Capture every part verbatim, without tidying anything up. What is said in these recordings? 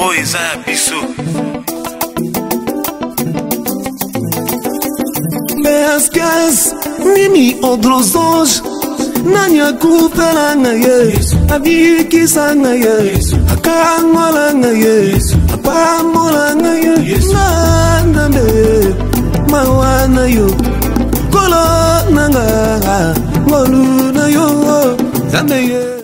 Oh, eza ya biso. Mesques, Mimi Odrosange, Nanya Kupela Naye, Abiki Sanaye, Akamola Naye, Apamola Naye, Nandame, Mawana yo, Kolo Nanga, Molu na yo, Zanaye.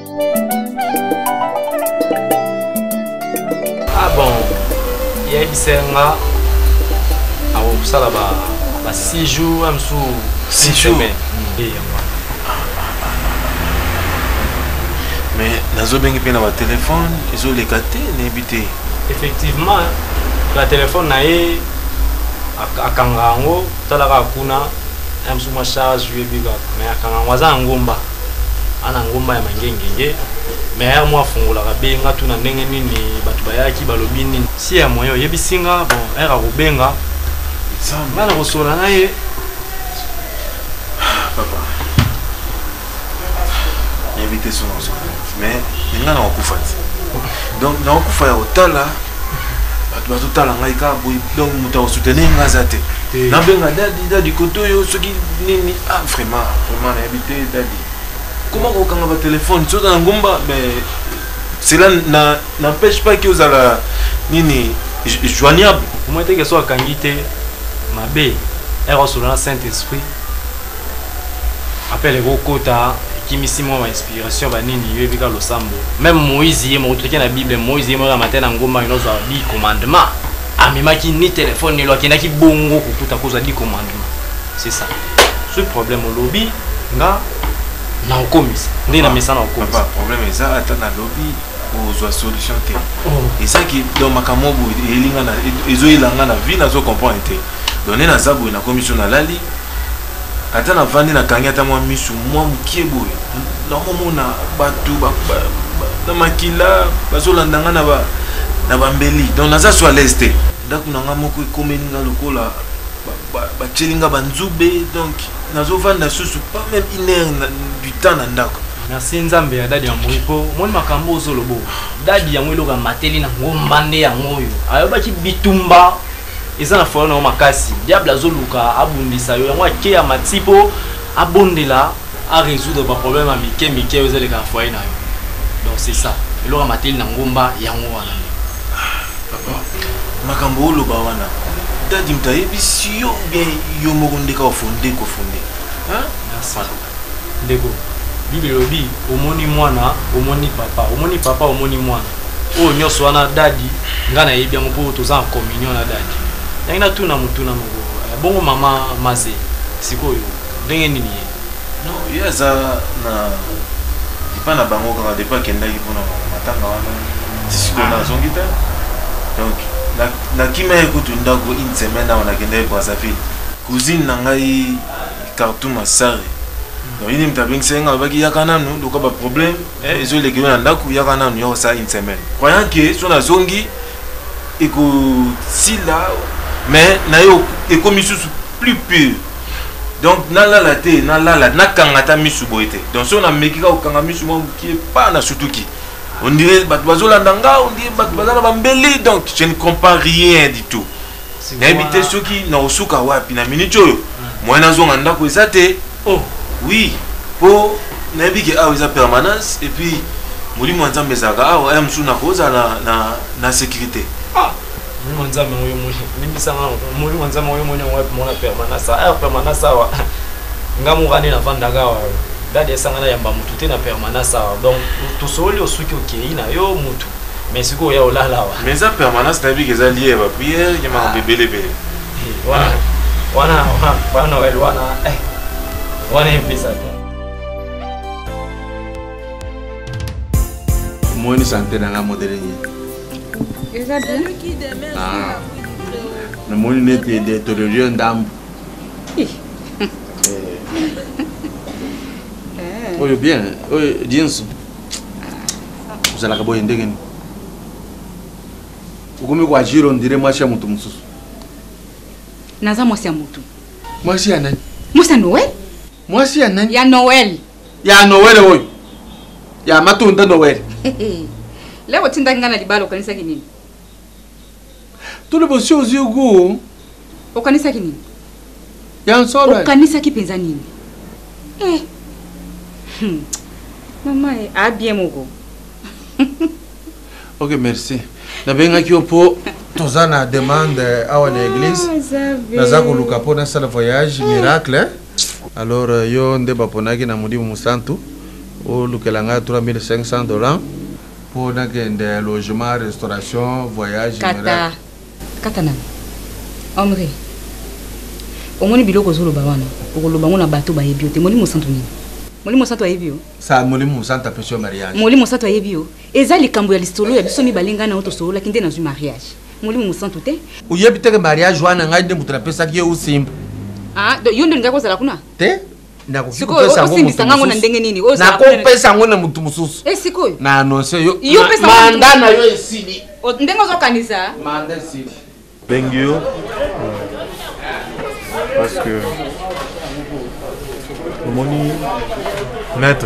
Ah bon, il y a Ibisenga, à Osalaba. six jours, un sous six jours. Mais nazo bengi pe na ba téléphone, ils ont les gâté, n'habité. Effectivement, la téléphone nae akangango talaka kuna un sous ma charge biga mais akangango za ngomba ana ngomba ya mangengenge mais moi fungola ka benga tuna ndenge nini batu bayaki balobi nini si ya moyo yebisinga bon era rubenga. Voilà, on s'en a. Papa. Invité son nom. Mais il y a un coup. Donc, dans le coup, il y a un tal là. Tu vas tout à l'heure, donc tu vas soutenir un gazate. N'a bien un du côté, ce qui n'est pas vraiment, vraiment invité Dadi. Comment on a un téléphone? Tu as un gomba, mais cela n'empêche pas que vous allez nini joignable. Comment est-ce que soit qualité? Ma bé, elle reçoit le Saint-Esprit. Après les gros quotas, qui me simon ma inspiration, banini, yévika le sambo. Même Moïse, il m'a truqué la Bible, Moïse, il m'a matin en goma, il a dit commandement. Ah, mais ma qui ni téléphone, ni loi, qui n'a qui bongo, pour tout à cause de dit commandement. C'est ça. Ce problème au lobby, là, n'a pas commis. N'est pas mis ça dans le commis. Papa, problème est ça, attends, dans le lobby. Aux solutions et ça qui dans ma camobo et lingana et zo ilanga na vie na zo comprendre té donner na zabu na commission na lali ata na vandi na kangata mwa misu mwa mkiebo na momona batu ba na makila bazolandanga na ba na bambeli donc naza so à l'est ndako na ngamoko ekomeni nga lokola ba ba chelinga banzube donc nazo vanda susu pas même une heure du temps na ndako. Merci Nzambe ya dadi ya mwipo moni makambo ozolobo dadi ya mwiloka mateli na ngombande ya ngoyo ayoba ki bitumba eza na fona o makasi diable azoluka abundisa yo yango ake ya matipo abondela a résoudre ba problème a mike mike ozele ka foyer na yo donc c'est ça eloka mateli na ngomba yango wana papa makambo oloba wana dadi mtayebisi yo bien yo mokondeka ofonde ko fonde hein merci ndego Bible obi omoni mwana omoni papa omoni papa omoni mwana o nyoso wana dadi ngana yebi yango po toza en communion na dadi yangina tuna mutuna moko bongo mama maze sikoyo ndenge nini no yeza na dipa na bango kaka depa kenda ipona matanga wana sisiko na zongita donc na na kima ekutu ndako une semaine na kenda Brazzaville cousine na ngai Khartoum Asare. Donc il me dit que avec Yakana nous donc pas problème et ils ont les gars ndaku Yakana nous ça une semaine croyant que son azongi et que si là mais na yo et comme ils sont plus pur donc na la la té na la la na kangata misu boité donc si on a meki ka kanga misu mo qui est pas na sutuki on dirait bat bazolanda nga on dirait bat bazana bambeli donc je ne comprends rien du tout n'habiter ceux qui na osuka wapi na minute yo moi na zonga ndako ezate oh. Oui, pour n'habiter à une permanence et puis Mouli Mwanza Mezaga, ah, M. Sunakoza na na na sécurité. Ah, Mwanza Moyo Moyo, Nimisa Mouli Mwanza Moyo Moyo, mon permanence, ah, permanence, Ngamurani na Vandaga, Dadi Sangana Yamba Mutu na permanence, donc tout seul au Suki Oki, na yo Mutu, mais c'est quoi ya Olala. Mais ça permanence, n'a vu que ça lié à la prière, il y a un bébé levé. Wana, wana, wana, wana, wana, eh. Wana mpesa moi ni santé dans la modèle exactement ah le moi ni était de tolérance d'âme oh bien oh jinsu uzala ka boye ndenge ni ukumi kwa jiro ndire mwasha mtu msusu naza mwasha mtu mwasha nani mwasha Noël moi si ya ya Noël ya Noël oyo ya matunda Noël Leo tinda ngana libalo kanisa kinini? Tout le bossio aux yeux go. Au kanisa kinini? Ya nsolo. Au kanisa kipenza nini? Eh. Hmm. Maman est ah bien mogo. Ok, merci. Na benga ki opo tozana demande à l'église. Naza ko luka po na sala voyage miracle. Alors yo ndeba ponaki na mudimu musantu. O lukelanga trois mille cinq cents dollars pour des logement, restauration, voyage. Kata. Kata na. Omri. Omoni biloko zolo bawana. Okolo bango na bato ba yebiote. Moli musantu nini? Moli musantu ayebio. Sa moli musantu apesho mariage. Moli musantu ayebio. Eza likambo ya listolo ya biso mi balenga na oto solo lakinde na zu mariage. Moli musantu te. Uyebite ke mariage wana ngai de mutuna pesa ki yo simple. Ah, yo ndo ngako zala kuna? Te? Siko osimbisa ngango na ndenge nini? Na ko pesa ngona mutu mususu. Eh siko. Na annonce yo. Yo pesa manda na yo esili. O ndengo zo kanisa? Manda esili. Bengio. Parce que le moni maître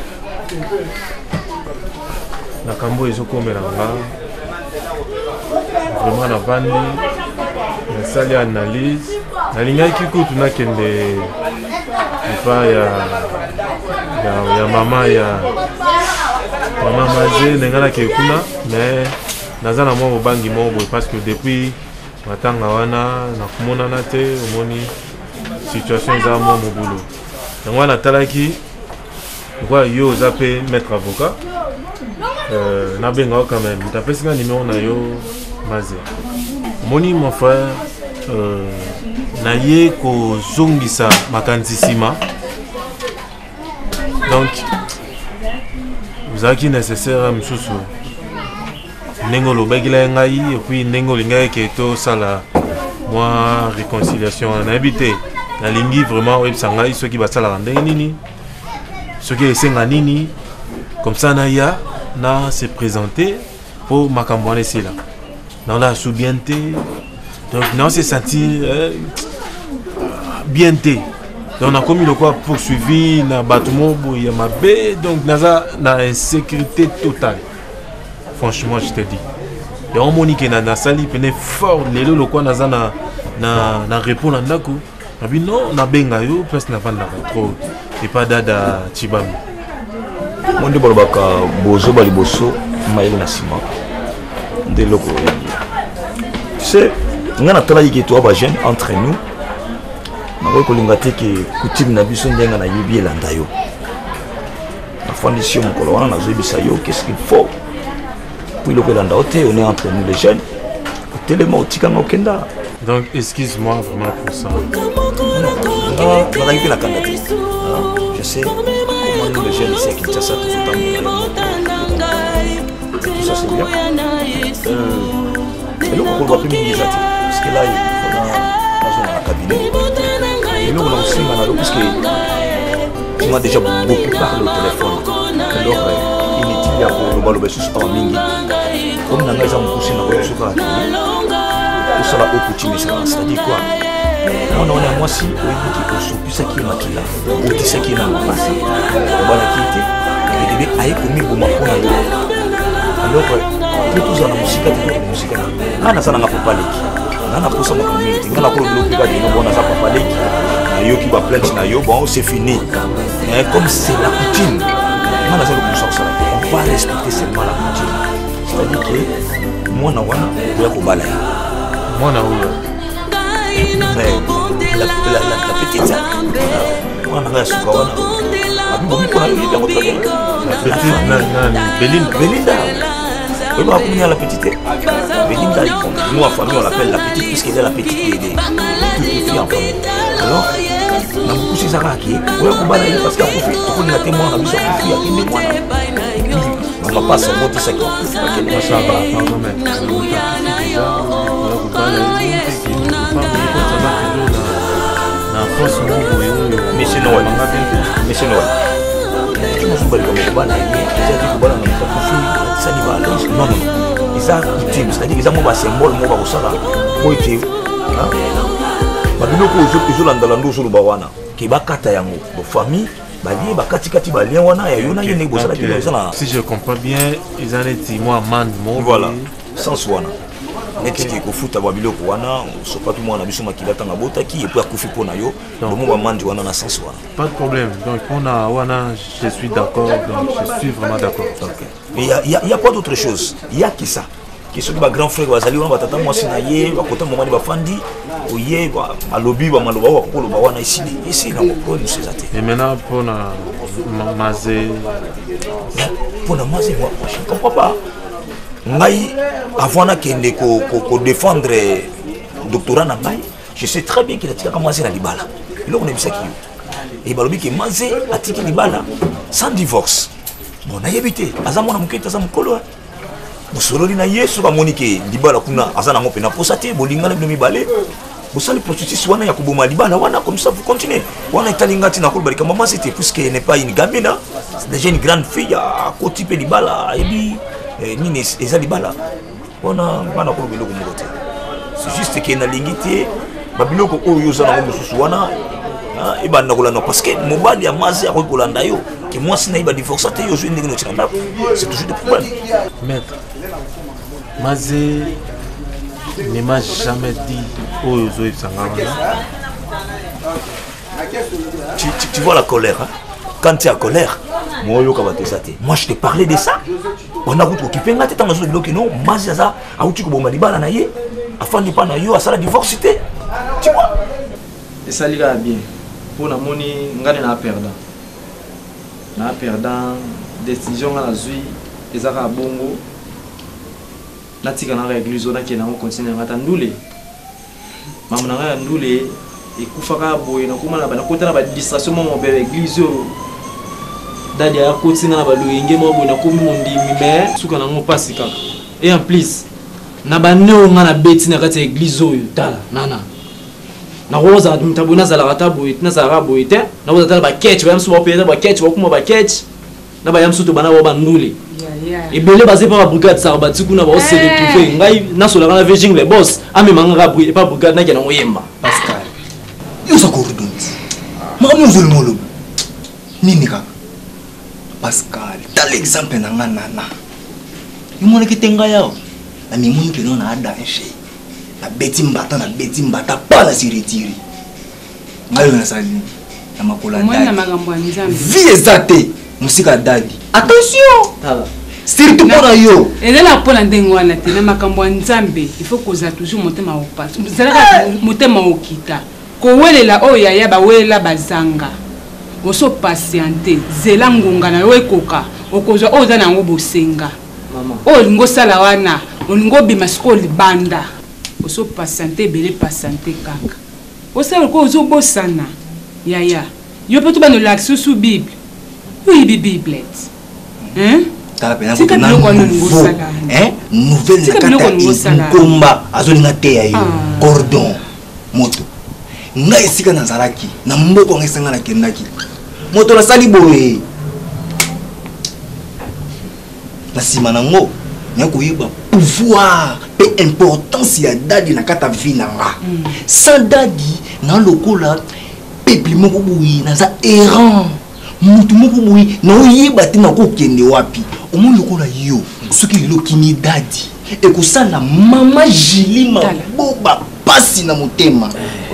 na kambo ezokomela nga vraiment na vandi na sali analyse nalingaki kutu nakende epa ya ya, ya mama ya mama maze ndenge nake kuna mais naza na mwa mobangi moko boye parce que depuis matanga wana nakomonana te omoni situation eza mwa mobulu yango wana natalaki kwa yo oza mpe maître avocat euh, nabengao quand même tapesi nga numéro na yo maze omoni mon frère euh, naye kozongisa makanisi nsima donc ezalaki nécessaire mosusu ndenge olobakila ngai epuis ndenge olingaki ke tosala mwa réconciliation nayebi te nalingi vraiment oyebisa ngai soki basalaka ndenge nini soki esenga nini comme ça naya na se présenter po makambo wana esila naona asu bien te donc na se sentir euh, bien te donc nakomi lokwa poursuivi na bato mo boye ya mabe donc naza na insécurité totale. Franchement, je te dis. Il y a un moni qui n'a sali pene fort lelo le quoi naza na na na répondre ndako. Abi non na benga yo parce na vanda trop et pas dada Chibami. Monde bolobaka bozo bali boso maïl na sima. De loko. C'est ngana tala yiki to ba jeune entre nous. Na ko kolinga te ke coutume na biso ndenga na yebi elanda yo. Na fondation mokolo wana na zebisa yo qu'est-ce qu'il faut? Puis le Belanda, on est entre nous les jeunes. Tellement au Kenda. Donc excuse-moi vraiment pour ça. Non, on a eu la candidature. Je sais comment nous les jeunes ici à Kinshasa tout le temps. Tout ça c'est bien. Et nous on va plus bien déjà. Parce que là on a dans un cabinet. Et nous on a aussi maintenant parce que on a déjà beaucoup parlé au téléphone. Alors il y a pour le balo besus en mingi. Comme na ngaza mkusi na kwa suka tout ça là au coutume ça c'est-à-dire quoi on on a moi si au qui au soupi ça qui est makila ou qui ça qui est na mapasa bana kiti et debe ayi komi boma kona yo alors tout ça na musika tout musika na na sana na popaleki na na posa mo community ngana ko lo pika de no bona za popaleki yo qui va plainte na yo bon c'est fini mais comme c'est la coutume on a ça on va respecter seulement la coutume. C'est-à-dire que moi, je vais vous balayer. Moi, je vais la petite, moi, je vais vous balayer. La petite, Belinda. Belinda. Oui, bah, pour la petite. Belinda, nous, en famille, on l'appelle la petite, puisqu'elle est la petite des filles en famille. Alors, na kusi zakaki wewe kubana ile parce que akofi tukuni na témoin na biso akofi ya kende mwana on va pas se voter ça qui va ça va pardon mais déjà wewe kubana ile na force mungu monsieur Noël monsieur Noël tu m'as soumbali comme kubana ile déjà dit kubana na mtakufi ça ni va alors non non ça coutume c'est-à-dire que ça mo ba symbole mo ba kosala mo ite hein biloko ozolanda lando ozoloba wana ke bakata yango bo famille balie bakatikati balie wana ya yona yene bozala ki bozala. Si je comprends bien, ils en étaient moi man mo. Voilà. Sans wana. Neti ki kofuta ba biloko wana, so pas tout mwana biso makila tanga bota ki et puis akufi pona yo. Le mo ba mandi wana na sans wana. Pas de problème. Donc on a wana, je suis d'accord, donc je suis vraiment d'accord. OK. Mais il y a il y a, y a pas d'autre chose. Il y a que ça. Qui sont ba grand frère bazali wana batata mwasi na ye, ba kota momani ba fandi, oye ba malobi ba maloba wa kokolo ba wana ici. Ici na ko ni sezate. Et maintenant pour na mazé pour na mazé moi je ne comprends pas. Ngai avant na kende ko ko défendre doctorat na ngai, je sais très bien qu'il a tika commencé na libala. Il on a vu ça qui et balobi que mazé a tika libala sans divorce. Bon na yebité azamona muketa za mukolo. Bosololi na yesu ba monike libala kuna azana ngope na posate bolingana bino mibale. Bosali processus wana ya kuboma libala wana comme ça vous continuez. Wana italingati na kolba kama maman c'était puisque n'est pas une gamine, c'est déjà une grande fille à côté pe libala et bi nini eza libala. Wana bana ko biloko mokote. C'est juste que na lingité ba biloko oyo za na mususu wana et ba na kolana parce que mobali ya mazi ya kolanda yo que moi si na iba divorcé yo zo ndenge no tshanda. C'est toujours des problèmes. Maître Mazé ne m'a jamais dit oh yo tu, tu, tu vois la colère hein? Quand tu es en colère moi je te parlais de ça on a voulu occuper nga teta mazo bloqué non Mazé ça a outi ko boma libala na ye afin de pas na yo ça la divorcité tu vois et ça liga bien pour na moni ngane na perdant na perdant décision à la zui ezaka bongo natika na église ona ki na on continue ngata ndule mamu na ngata ndule ekufaka boye na kuma na bana kota na ba distraction mo be église dadi ya continue na ba loyenge mo boye na komi mondimi mais suka na ngo pasi kaka et en plus na ba neo ngana beti na kati église oyo tala nana na roza mtabuna za la rata boye na za rabo ite na roza tala ba ketch ba msu ba peza ba ketch ba kuma ba ketch na ba yamsu to bana ba ndule et belé basé par la brigade Sarbati kuna ba se retrouver ngai na sola na Virgin les boss ami manga bri et pas brigade na kana ngoyemba Pascal yo sa coordonnées mamu nzulu molo nini kaka Pascal ta l'exemple na nga nana yimona kitenga yao na mimuni keno na danger na beti mbata na beti mbata pa na siretiri ngayo na sali na makola dadi mwana magambo nzambe vie zate musika dadi attention tala surtout pour yo ezala pona ndengo wana te na makambo nzambe il faut koza toujours motema opasa zalaka motema okita ko welela oyo yaya ba welela bazanga oso patienter zela ngonga na yo ekoka okozwa oza na ngo bosenga mama o lingo sala wana olingo bima sko libanda oso patienter belé patienter kaka osala ko ozo bosana yaya yo peut ba no l'action sous bible oui bible hein Tika biloko wana ngosala hein nouvelle na kata komba azolinga te ya yo cordon moto nga esika na zalaki na mboko ngesenga na kendaki moto na sali boye na sima nango nya koyeba pouvoir pe importance ya dadi na kata vie na nga sans dadi na lokola peuple moko boye na za errant mutu moko boye na oyeba te na kokende wapi omo lokola yo soki lelo kimi dadi ekosala mama Jili maboba pasi na motema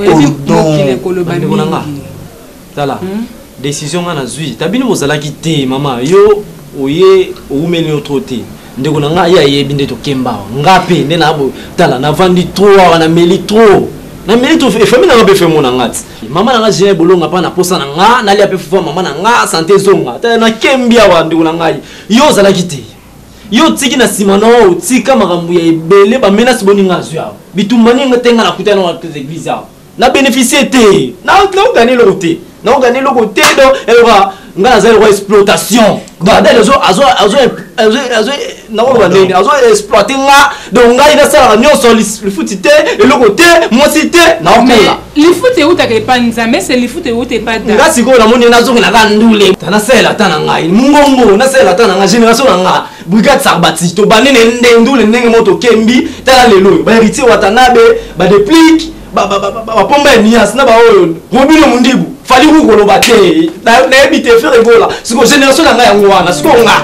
tala décision nga na zui tabini bozalaki te mama yo oye oumeli notre te ndeko na nga ya yebi nde to kemba nga pe nde na bo tala na vandi trop na meli trop na meli to famille na be fe mona ngati mama na nga je bolonga pa na posa na nga na lia pe fufa mama na nga santé zonga ta na kembia wa ndeko na ngai yo zalaki te yo tiki na sima no tika makambu ya ebele ba menace boninga zwa bitumani ngatenga na kutana na église ya na bénéficier te na na gagner le côté na gagner le côté do elle va ngana zero exploitation ba dale zo azo azo azo azo na wa nini azo exploiter nga donc ngai na sala nyonso le foot te et le côté moi cité na okola le foot e utaka pa nzambe c'est le foot e uta pa da ngasi ko na moni na zo na ka ndule tana sela tana ngai mungongo na sela tana nga génération na nga brigade Sarbati to banene ndule ndenge moto kembi tala lelo ba héritier watanabe ba déplique ba ba ba ba pomba nias na ba oyo robino mundibu fali kukoloba te nayebi te frère ebola siko génération na ngai yango wana siko nga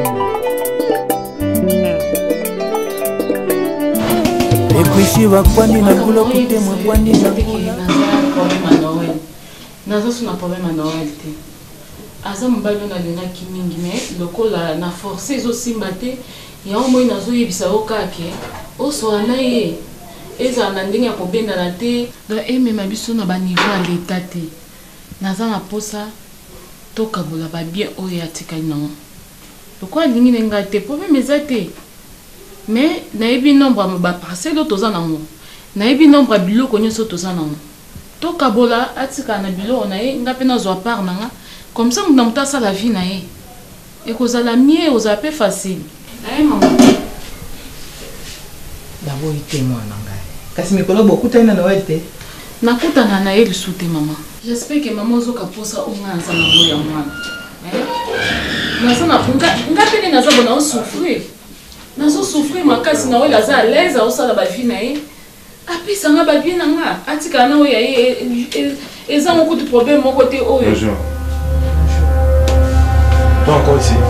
ekwishi bakwandi na bulo kute mwandi na naza suna problème à Noël te aza mobali oyo nalingaki mingi mais lokola na force ezosimba te yango moi nazoyebisa yo kake osola na ye ezala na ndenge ya kobendana te donc emema biso na baniveau ya leta te naza na posa tokabola babien oyo atikali nango lokola alingi na ngai te problème eza te mais nayebi nombre ya baparcelle oyo toza nango nayebi nombre ya biloko nyonso toza nango tokabola atikala na biloko na ye nga mpe nazwa part na nga comme ça na moto asala vie na ye ekozala mie ozala mpe facile aye mama daboyi te mwana ngai kasi mikolo bokutani na Noël te nakutana na ye lisu te mama j'espère que mama ozoka posa onga aza nango ya mwana naza na nga mpe nde naza bona osouffrir nazosouffrir makasi na oyo aza à l'aise aosala bavie na ye apesanga babie na nga atikala na oyo ya ye eza moko tu problème moko te oyo. Toi encore ici.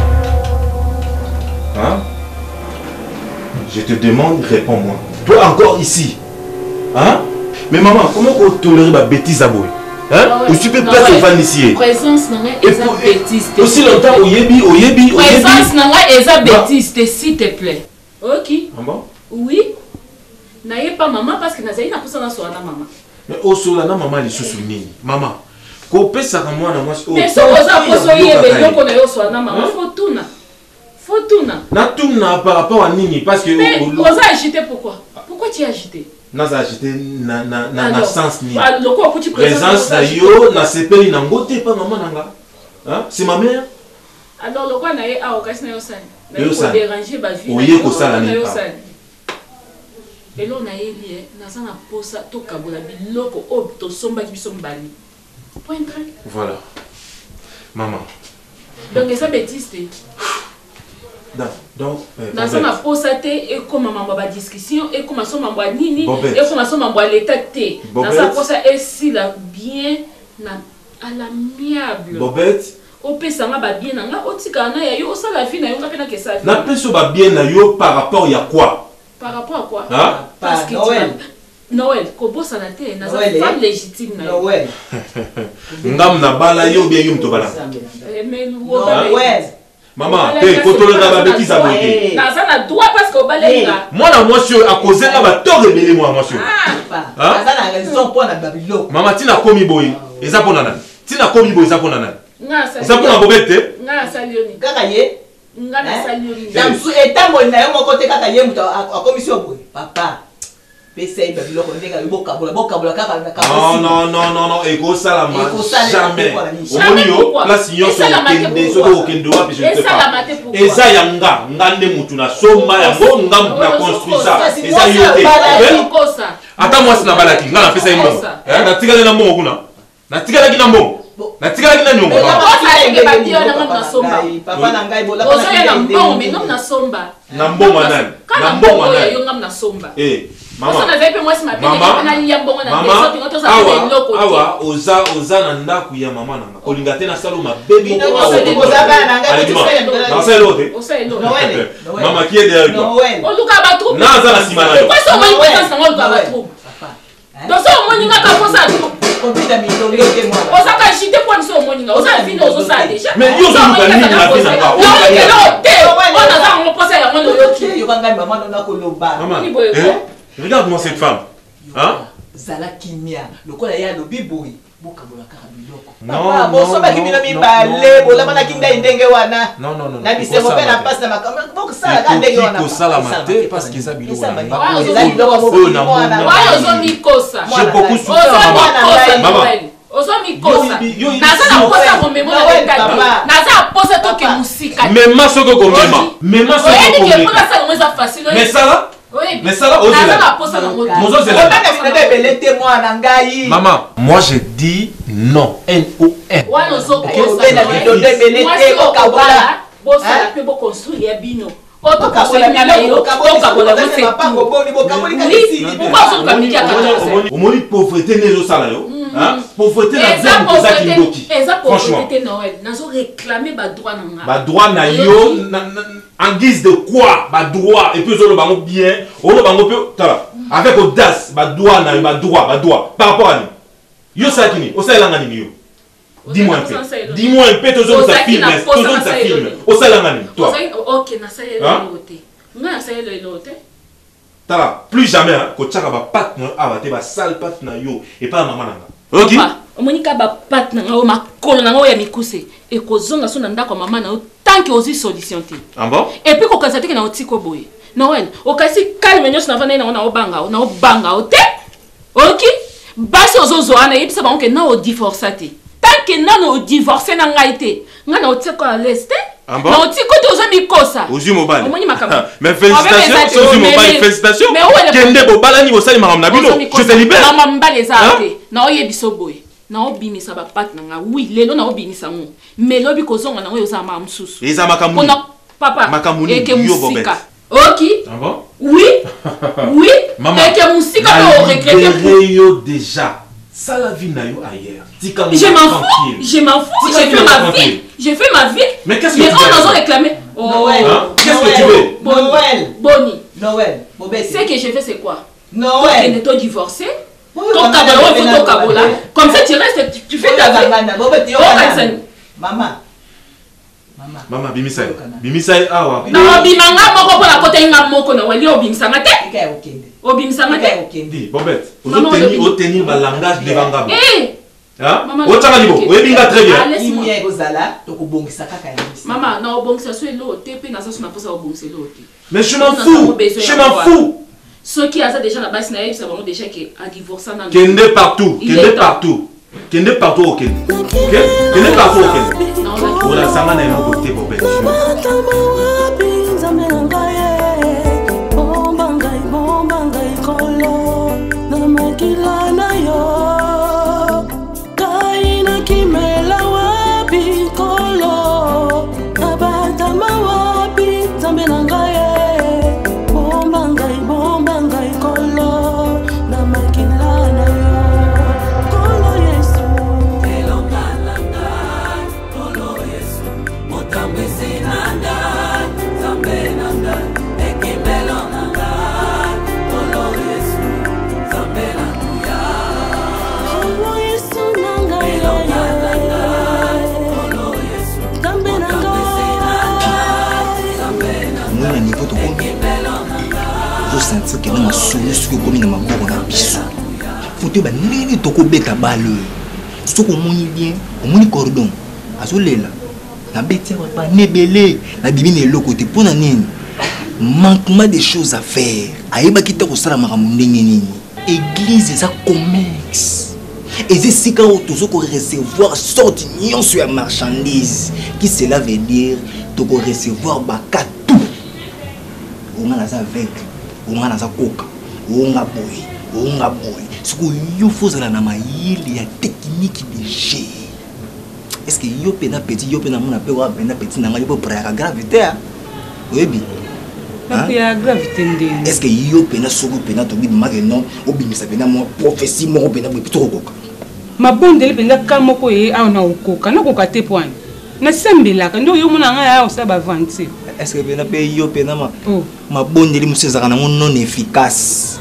Hein? Je te demande, réponds-moi. Toi encore ici. Hein? Mais maman, comment on tolère ma bêtise à boy? Hein? Ou tu peux pas te vendre ici? Présence n'a pas eza bêtise. Aussi longtemps au yebi, au yebi, au yebi. Présence n'a pas eza bêtise, s'il te plaît. Ok. Ah bon? Oui. N'ayez pas maman parce que n'azali na posa na soana maman. Mais au sola na maman les sous nini? Maman. Ko pesa ka mwana mwasi o. Mais so oza poso yebe yoko na yo soana maman fotuna. Fotuna. Na tuna par rapport à nini parce que mais oza agité pourquoi? Pourquoi tu es agité? Naza agité na na na na sens ni. Loko kuti présence na yo na sepeli na ngote pa maman nanga. Hein? C'est ma mère. Alors loko na ye a okasi na yo sani. Na yo ko déranger ba vie. Oye ko sala ni. Et là, on a élié, on a posé tout kabola biloko oh to somba qui sont bali. Point très. Voilà. Maman. Donc ça bêtise. Donc donc dans ça on a posé et comme maman ba discussion et comme ça maman nini et comme ça maman l'état té. Dans ça posé et si la bien na à l'amiable. Bobette. O pesa ma ba bien na o tika na ya yo ça la vie na yo ngapena ke ça. Na pesa ba bien na yo par rapport ya quoi? Par rapport à quoi? Hein? Parce que Noël. Noël, Kobo Sanate, n'a pas femme légitime. Noël. Ngam na bala yo bien yum to bala. Mais Noël. Maman, hey, koto le na ba bêtise à boiter. Na ça na droit parce que balenga. Moi na moi sur à cause na ba to rebelle moi moi sur. Ah. Na ça na raison pour na babilo. Maman tina komi boy. Eza pona na. Tina komi boy eza pona na. Nga ça. Eza pona bobete. Nga salioni. Kaka ye. Ngana salioni. Damsu etambo na yo moko te kaka ye muto a commission boy. Papa. Pesa iba biloko ndeka boka bola boka bola kaka na kaka. Non non non non non eko sala ma. Jamais. Omoni yo place yo so kende so ko kendo wa biso te pas. Eza yanga ngande mutu na somba yango ngam na construire ça. Eza yo te. Ata moi sina balaki ngana pesa imbo. Eh na tikala na mbongo kuna. Na tikala kina mbongo. Na tikala kina nyongo. Papa na ngai bola kana na mbongo mais non na somba. Na mbongo nani? Na mbongo nani? Yo ngam na somba. Eh Maman, awa oza oza na ndaku ya mama nanga kolinga te na salo ma baby mama qui est derrière toi oluka ba troupe na za na simana pourquoi ça moni présence na oluka ba troupe donc ça moni nga ka posa troupe obida mi to leke moi oza ka chite pour so moni nga oza vino ozo sa déjà mais yo zo ka ni na vina nga o te on a za mo posa ya moni yoki yo kanga mama na ko loba ni boye. Regarde-moi cette femme. Hein? Zala kimia. Le quoi ya lobi boy. Boka bola karabiloko. Non. Bon so ba kimina mi balé, bola mana kinda ndenge wana. Non non non. Na bise mo pe na passe na makama. Boka sala ka ndenge wana. Ko sala maté parce que ça biloko na. Wa zo biloko mo na. Wa zo mi kosa. J'ai beaucoup souffert maman. Ozo mi kosa. Naza na posa ko memo na tata. Naza posa to ke musika. Mema soko ko mema. Mema soko ko mema. Oye ni ke posa ça mo za facile. Mais ça là? Oui, mais ça là, maman, moi je dis non. N O N. Pauvreté Hein? Pauvreté na vie pour ça qui bloque. Franchement. Noël, nous avons réclamé ba droit na. Ba droit na yo en guise de quoi? Ba droit et puis on le bango bien, on le bango peu avec audace, ba droit na ba droit, ba droit par rapport à nous. Yo ça kini, o ça langa ni yo. Dis-moi un peu. Dis-moi un peu toujours ça filme, toujours ça filme. O ça langa ni toi. OK, na ça yelo loté. Na ça yelo loté. Tala, plus jamais hein, ko tchaka ba pat na abate ba sale pat na yo et pas maman nanga. OK? Omonika ba pat na o makolo na o ya mikuse e ko zonga so na ndako mama na tant que ozi solution te. Ah bon? Et puis ko kasate ke na otiko boye. Noël, o kasi calme nyos na vana na na o banga, na o banga o te. OK? Basi ozozo ana yebisa ba onke na o divorcate. Tant que na no divorcer na ngaite. Nga na otiko à l'est. Ah bon? Na otiko te ozo mikosa. Ozu mobile. Omoni makaba. Mais félicitations, Ozu mobile, félicitations. Mais où est le Kende bobala ni bosali maram na bino. Je te libère. Na mamba les ate. Na oyebiso boye. Na obimisa ba pat na nga. Oui, lelo na obimisa ngo. Mais lobi kozonga na oyoza ma msusu. Eza makamuni. Pona papa. Makamuni eke yo musika. bobet. OK. Ah bon? Oui. Oui. Maman. Eke musika ko regretter. Yo déjà. Ça la vie na yo ailleurs. Je m'en fous. Je m'en fous. J'ai fait ma vie. J'ai fait ma vie. Mais qu'est-ce que mais tu veux? Mais on nous a réclamé. Noël. Hein? Qu'est-ce que tu veux? Noël. Boni. Noël. Ce que j'ai fait, c'est quoi? Noël. Tu es divorcé. Ton cabaret, il faut ton cabola. Comme ça, tu restes, tu, tu fais ta vie. Maman. Maman. Maman, bimisa. Bimisa, ah ouais. Non, bimanga, moko pour la côté inga moko na wali obimisa ngate. Obimisa ngate. Dis, Bobette. Vous obtenez, obtenir le langage devant Gabo. Eh. Hein? Au Tchakalibo, vous avez bien très bien. Maman, non, bon, ça soit l'eau, T P, n'a pas ça bon, c'est l'eau. Mais je m'en fous. Je m'en fous. Ceux qui ont déjà la base naïve, c'est vraiment déjà qui a divorcé. Kende partout, Kende partout. Kende partout au Kende. Kende partout au Kende. On a ça dans nos côtés, Bobette. sentir que dans solution comme dans ma bonne ambition. Faut que ben nini toko beta balle. Ce qu'on moni bien, on moni cordon. Azolela. Na beti wa pas nebelé, na bibine le côté pour na nini. Manquement des choses à faire. Aïba qui te kosala makamu ndenge nini. Église ça commerce. Et c'est si quand tu veux recevoir sorte nion sur la marchandise, qui cela veut dire tu veux recevoir bakatou. On a la avec on a la coca, on a boy, on a boy. Ce que you faut ça na maïli ya technique de jeu. Est-ce que yo pena petit yo pena mon appel wa pena petit na yo pour la gravité hein? Oui bi. Parce que la gravité ndé. Est-ce que yo pena soko pena to bi mage non obimisa pena mo prophétie mo pena bi to koka. Ma bonde le pena kamoko ye a na okoka na koka te point. Na sembelaka ndo yo mona nga ya osaba vanti. Est-ce que pena pe yo pena ma ma bonde li musezaka na non efficace.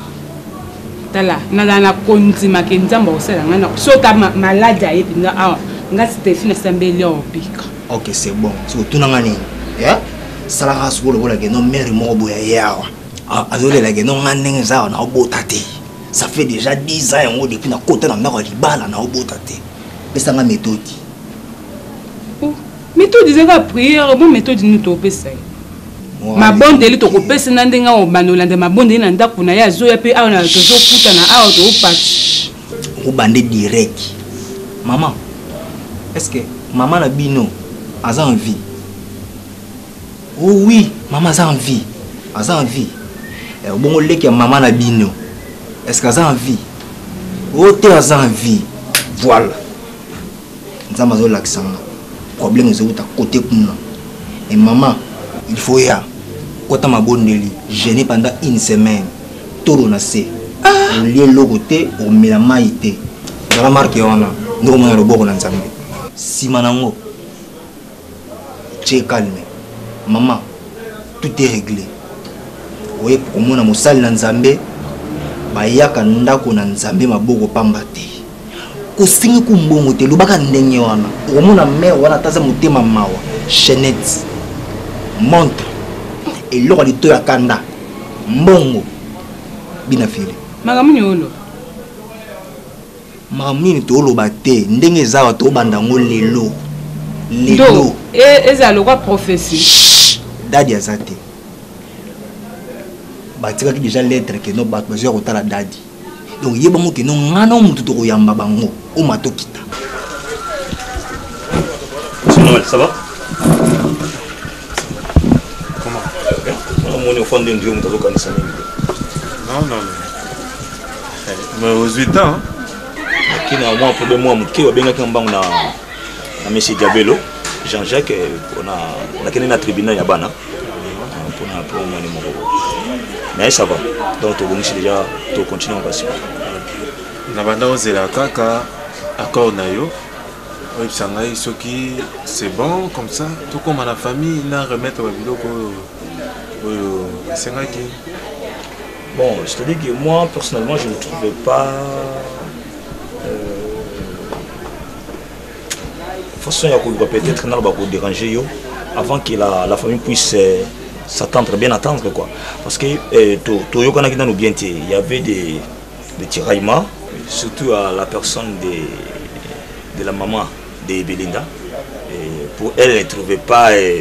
Tala na na na konzima ke nzamba osala nga na sota malade aye pinga a nga Stéphane sembeli opika. OK, c'est bon. So tunanga ni. Ya? Sala rasu lo bola ke no mère mo boya yawa. Azole la ke no ngane za na obotate. Ça fait déjà dix ans on depuis na kota na ndako libala na obotate. Pesa nga méthode. Méthode zeka prière, bon méthode nous to pesa. Ma bonde li to ko pesa na ndenga o banolanda ma bonde na ndako na ya zo ya pe a na to zo kuta na a to pati. Ko bande direct. Maman, est-ce que maman na bino a en vie? Oh oui, maman a en vie. A en vie. Et bon le que maman na bino. Est-ce qu'elle a en vie? Oh tu as en vie. Voilà. Nzamba zo l'accent. Problème c'est où ta côté kuna. Et maman, il faut y aller. Quand ma bonne deli, gêné pendant une semaine. Toro na se. Au lieu logoté, au met la maïté. remarque wana ndoko mwana loboko na nzambe sima nango tu es calme maman tout est réglé oye komona mosali na nzambe bayaka ndako na nzambe maboko pamba te kosingi kumbongo te lobaka ndenge wana okomona mère wana taza motema mawa chaînette montre eloko lito ya kanda mbongo bina fili makambo nyolo makambo nini toloba te ndenge ezawa tobanda ngo lelo lelo eza lokwa prophétie dadi aza te batikaki déjà lettre ke no bato bazoya kotala dadi donc yeba ngo ke no ngana o mutu tokoyamba bango o matokita Noël, ça va? Comment? On est au fond d'un dieu, on t'a dit qu'on est non, non, non. Mais aux huit ans, qui n'a moins pour moi, qui a bien qu'un banc na na monsieur Diabello, Jean-Jacques, on a on a qu'un tribunal yabana pour na pour moi ni moko. Mais ça va. Donc tu vas déjà tu continues en passant. Na banda ozela kaka accord na yo. Oui, c'est bon comme ça, tout comme à la famille, il a remettre au biloko. Bon, c'est-à-dire que moi, personnellement, je ne trouvais pas... Euh, façon, il y a peut-être déranger yo, avant que la, la famille puisse euh, s'attendre, bien attendre, quoi. Parce que euh, il y avait des, des tiraillements, surtout à la personne de, de la maman de Belinda. Et pour elle, elle ne trouvait pas... Euh,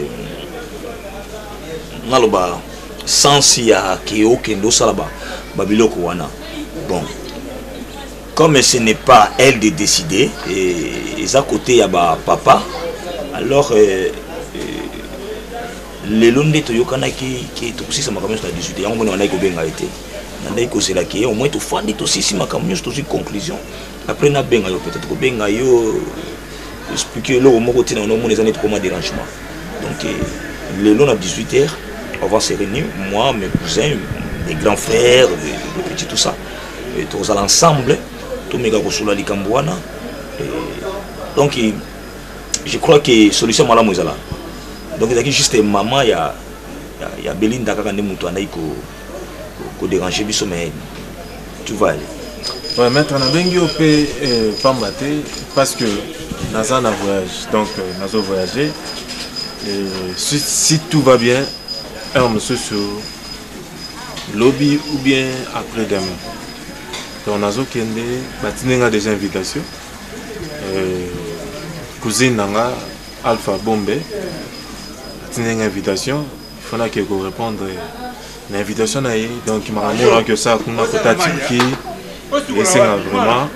sans ya keo kendo salaba babiloko wana. Bon, comme ce n'est pas elle de décider et à côté ya ba papa, alors euh, les londe to yokana ki ki to si ça m'a quand même dix-huit ans on a ko benga été ndai ko c'est là qui au moins to fandi to si ma quand même to conclusion après na benga yo peut-être ko benga yo expliquer le mot côté na no mon les années comment dérangement. Donc les londe à dix-huit heures on va se réunir, moi, mes cousins, mes grands frères, les, les petits, tout ça. Et tous ensemble, tous mes gars qui sont là, les Cambouana. Donc, je crois que la solution est là. Donc, il y a juste maman, il y a, il y a Belinda qui a des moutons qui dérangent, mais tu vas aller. Ouais, maître, on a bien pas maté parce que nous avons un voyage. Donc, nous avons voyagé. Et si, si tout va bien, un monsieur sur lobby ou bien après demain. Donc on a déjà des invitations. Cousine Nanga, Alpha Bombe, une invitation. Il faut qu'il répondre à l'invitation. Donc il m'a dit que ça, qu'on a peut-être et c'est vraiment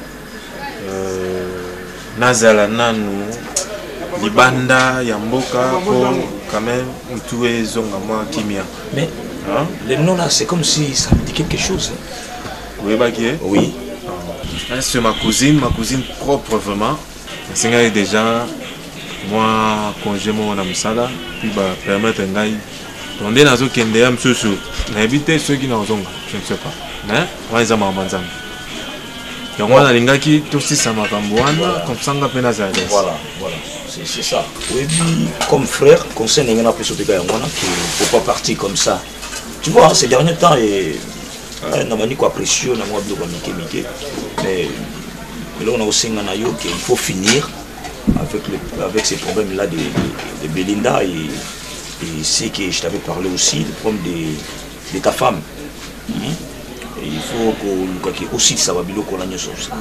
Nazala Nanou, Libanda, Yamboka, pour quand même tout est zonga moi kimia. Mais hein? Le nom là c'est comme si ça me dit quelque chose. Oui bah qui est? Oui. C'est ma cousine, ma cousine propre vraiment. C'est déjà moi congé mon amsala puis bah permettre ngai. On est dans ce qui est un peu sur. N'habitez ceux qui n'ont zonga, je ne sais pas. Mais moi ils ont ma manzam. Donc on a l'ingaki tout si ça m'a camboana comme ça on a peine à ça. Voilà, voilà. C'est ça. Oui, comme frère, conseil n'est pas plus qu'il ne faut pas partir comme ça. Tu vois, ces derniers temps, il n'y a pas précieux, mais là on a aussi qu'il faut finir avec, le, avec ces problèmes-là de, de, de Belinda et, et c'est que je t'avais parlé aussi, le problème de, de ta femme. Mmh. Et il faut que aussi ça va bien qu'on a ça.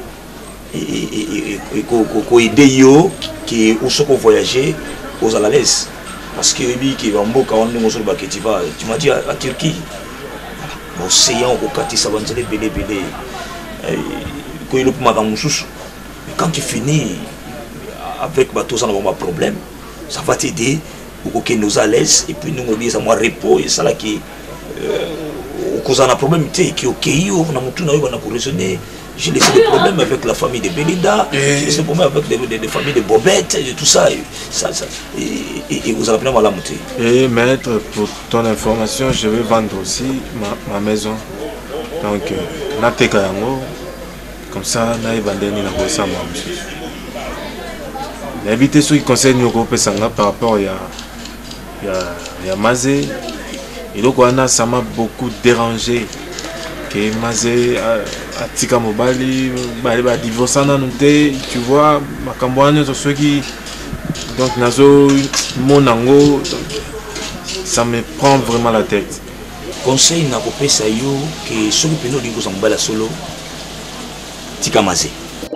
Et qu'on aide yo qui au soko voyager aux à l'aise parce que qui va mboka on nous sur le tu vas tu m'as dit à Turquie l'océan au kati ça va nzele belé belé ko ilo puma kamususu quand tu finis avec bateau ça n'a pas de problème ça va t'aider pour que nous à l'aise et puis nous on dit ça moi repos et ça là qui cause un problème tu qui OK yo na mutu na yo na pour raisonner. J'ai laissé des problèmes avec la famille de Belinda, j'ai laissé des problèmes avec des, des, des familles de Bobette, et tout ça, et, ça, ça et, et, et vous allez vraiment la monter. Et maître, pour ton information, je vais vendre aussi ma, ma maison. Donc, Nateka Yango, comme ça naïba ndeni na kosa moi monsieur l'habité ceux qui concerne au groupe sanga par rapport ya ya ya Mazé et donc on a ça m'a beaucoup dérangé que Mazé a tika mobali ba ba divorce na nute tu vois makambwana sur ceux qui donc nazo monango ça me prend vraiment la tête. Conseil na kopesa yo que soki peno lingo sambala solo tika Mazé.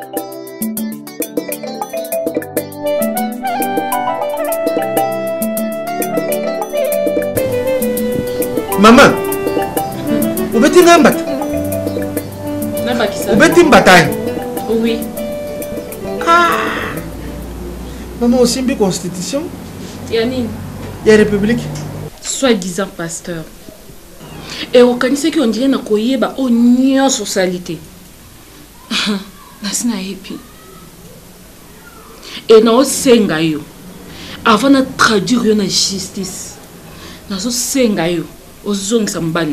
Maman, vous êtes un bat. Vous êtes une bataille. Oui. Ah. Maman aussi une constitution. Yanine. Il y a république. Soi-disant pasteur. Et au canisa qui on dirait na koyeba onyo socialité. Nasina happy. Et na osenga yo. Avant de traduire na justice. Na so senga yo. Ozongisa mbana.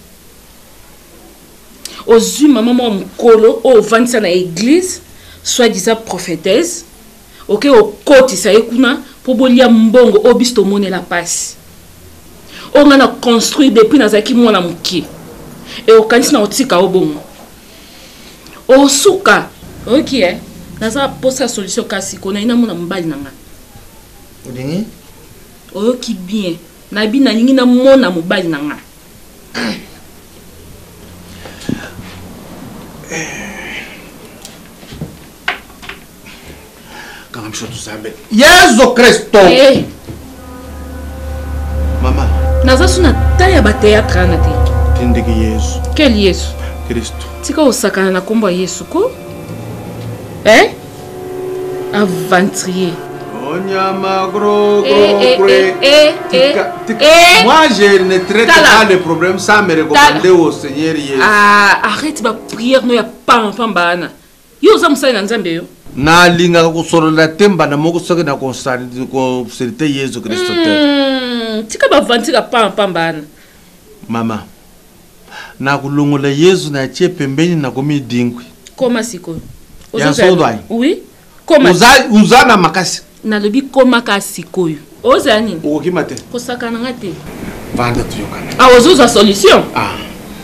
Ozu maman mkolo o vanisa na église soi-disant prophétesse. OK o koti sa ekuna po bolia mbongo obisto mone la passe. On a construit depuis nazaki mwana muki. Et o kanisi na otika obongo. O suka. OK eh. Naza posa solution kasi kona ina mona mbali nanga. Odingi? O ki bien. Na bi na ningi na mona mobali nanga. Quand je tout ça Yesu Kristo. Eh. Maman. Naza suna taya ba théâtre na te. Tindiki Yesu. Quel Yesu? Kristo. Tika osakana na kombo Yesu ko? Eh? Aventurier. Onyama gros Eh gros eh eh eh. Eh. Moi je ne traite pas le problème sans me recommander au Seigneur Yesu. Ah, arrête ba prière no ya pam pam bana. Yo za musai na nzambe yo. Na linga kusorola temba na moko soke na constater ko serite Yesu Kristo te. Hmm, tika ba vantira pam pam bana. Mama. Na kulungola Yesu na tie pembeni na komi dingwi. Koma siko. Ya sodai. Oui. Koma. Uza uzana makasi. Na lobi koma ka sikoyo. Oza nini? Okima te. Kosakana ngate. Vanda tu yokana. Ah, ozo solution. Ah.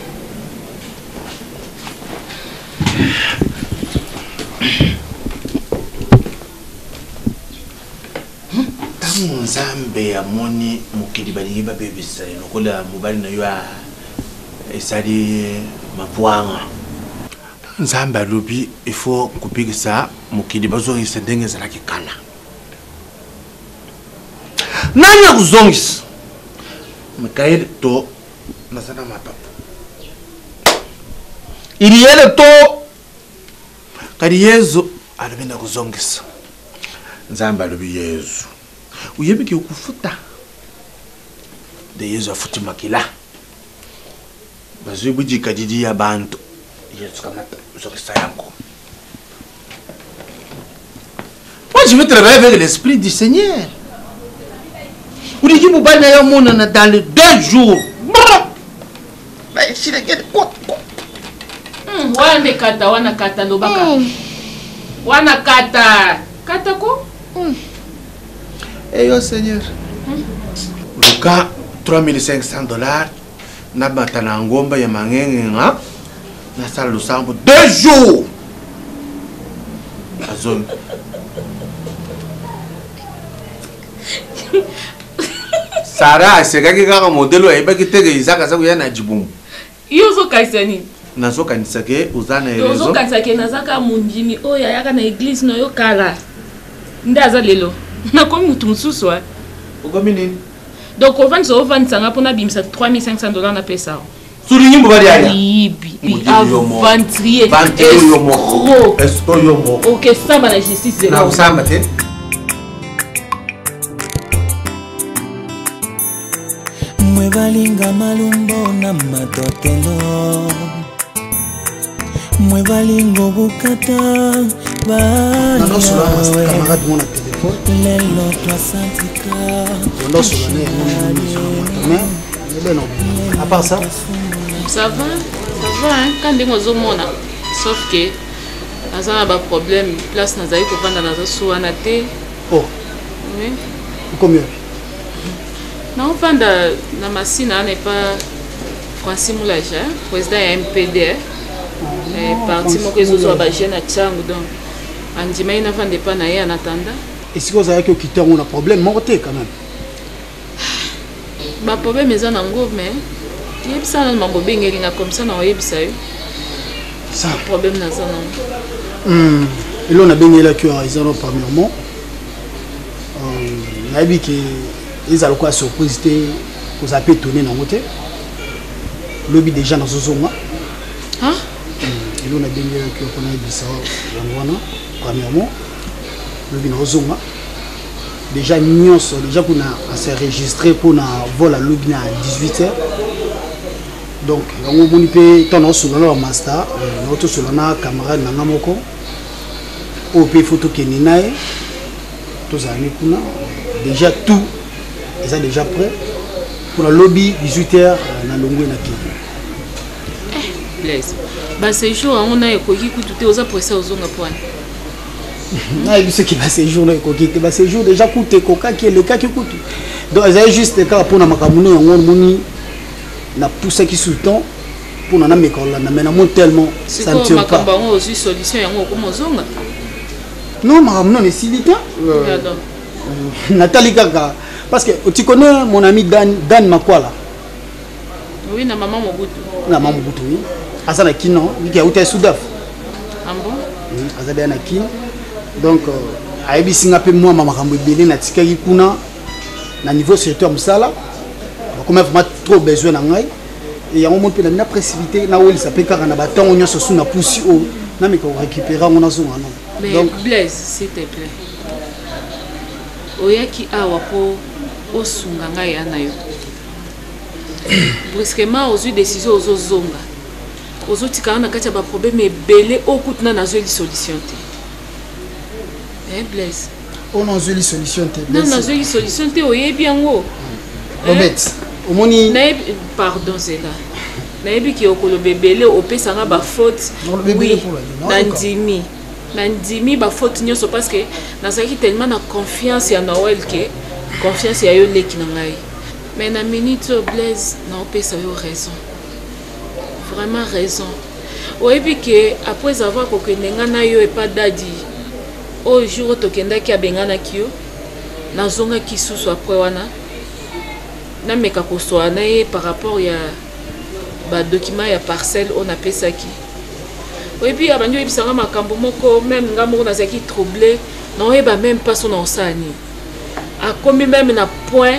Nzambe ya moni mukidi balingi ba bebisa lokola mobali na yo esali mapwanga. Nzambe alobi il faut kupikisa mukidi bazongisa ndenge ezalaki kala. Nani akuzongisa? Mikaeli to nasana mapapu. Iliele to kadi Yesu alobi na kuzongisa. Nzambe alobi Yesu. Uyebi ki ukufuta de Yesu afuti makila bazubu jikadidi ya bantu Yesu kamata uzokisa yango. Moi je veux travailler avec l'esprit du Seigneur. Uriki mubana ya mona na dans les deux jours. Ba ishira gele ko ko. Hmm, wana kata wana kata lobaka. Wana kata. Kata ko? Hmm. Eh yo Seigneur. Luka trois mille cinq cents dollars na batana ngomba ya mangenge nga na sala lusambo deux jours. Azon. Sara sekaki kaka modelo eba kitege izaka saku yana jibumu. Yo zo kaisani. Nazo kanisake uzana elezo. Yo zo kanisake nazaka mundimi oya yaka na église no yo kala. Ndaza lelo. Na komi mutu mususu wa. Ukomi nini? Donc on vend so vend sanga pona bimisa trois mille cinq cents dollars na pesa. Suri nyimbo bali aya. Bibi, aventurier. Aventurier yo mo. Esto yo mo. OK, samba na justice. Na usamba te. Mwebalinga malumbo na matotelo. Mwebalingo bukata ba. Non solo ma camarade mon téléphone. Lelo twa santika. Non solo ne mais mais non. À part ça, ça va, ça va hein quand on zomona. Sauf que naza na baproblème place nazali kovanda naza so wana te. Oh. Oui. Combien? naofanda na masina wana epa Francis Moulaja président ya M P D parti moko ezozwa bajeune acango donc andimai nafanda epa na ye en attendant. Est-ce que vous avez quitté un problème mortel quand même? Ba problème eza nango mais yebisa na mambo bengelinga comme ça na oyebisa yo. Ça problème na ça non. Hmm, et là on a bengela que raison premièrement. Euh, nabi que ils allaient quoi surprise té ko ça peut tourner dans côté. Lobby déjà dans zozoma. Hein? Et là on a bengela que on a bisa yango premièrement. Lobby dans zozoma. Déjà nous déjà pour na s'est enregistré pour na vol à lobby à dix-huit heures. Donc on moni pe ton sur le master notre sur na camarade na ngamoko au pe photo keninae tous amis kuna déjà tout ils sont déjà prêt pour le lobby dix-huit heures na longo na ki. Eh Blaise ba ce jour on a ekoki kutu te oza pressé ozonga poane. Na il ce qui va ces jours là ekoki te ba ces jours déjà coûté coca qui est le cas qui coûte. Donc ils juste le cas pour na makamuno yango moni na pousse qui sous le temps pour na na mekola na mena mo tellement ça ne tient pas. Makamba on aussi solution yango ko mozonga. Non makamuno ne silita. Nathalie Kaka parce que tu connais mon ami Dan Dan Makwala. Oui na maman Mobutu. Na maman Mobutu oui. Asana kino qui a été soudaf. Ah bon? Oui, azali na kin. Donc ayebi singa pe moi mama kambo belé na tikaki kuna na niveau secteur musala. Comme vraiment trop besoin d'angai et il y a un moment où on a précipité na où il s'appelle car on a battu on y a ce sous na poussé au na mais qu'on récupérer on a son non. Mais Blaise s'il te plaît. Oyaki awa po osunga ngai anayo. Brusquement aux décisions aux zonga. Aux autres quand on a kacha ba problème ebele okutuna na zo li solution te. Eh Blaise. On a zo li solution te. Non na zo li solution te oyebi yango. Robert. Omoni pardon c'est là nayebi ki okolo bebele opesanga ba faute oui nandimi nandimi ba faute nyonso parce que nazaki tellement na confiance ya Noël que confiance ya yo leki na ngai mais na minute Blaise na opesa yo raison vraiment raison oyebi que après avoir kokendenga na yo et pas dadi au jour tokendaki abengana ki yo nazonga ki susu après wana na meka kosoa na ye par rapport ya ba document ya parcelle on a pesa ki oyebi abandi oyebisanga makambo moko même nga moko nazaki troublé na oyeba même pas son osani akomi même na point